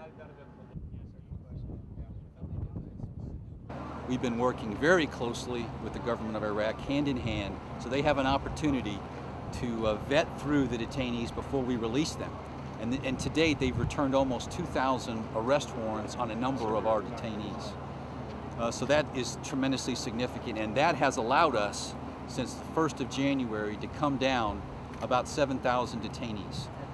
We've been working very closely with the government of Iraq, hand in hand, so they have an opportunity to vet through the detainees before we release them. And to date, they've returned almost 2,000 arrest warrants on a number of our detainees. So that is tremendously significant, and that has allowed us, since the 1st of January, to come down about 7,000 detainees.